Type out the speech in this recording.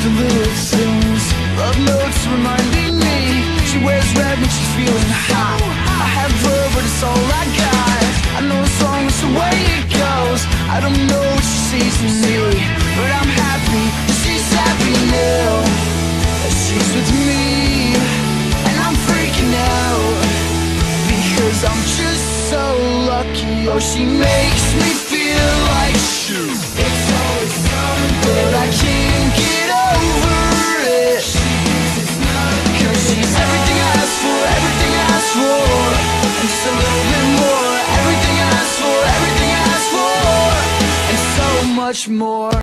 the little things. Love notes reminding me she wears red when she's feeling hot. I have her, but it's all I got. I know the song is the way it goes. I don't know what she sees in me, but I'm happy that she's happy now, that she's with me. And I'm freaking out because I'm just so lucky. Oh, she makes me feel like shoot. It's always something, but I can't get over it. Cause she's everything I asked for, everything I asked for, and just a little bit more. Everything I asked for, everything I asked for, and so much more.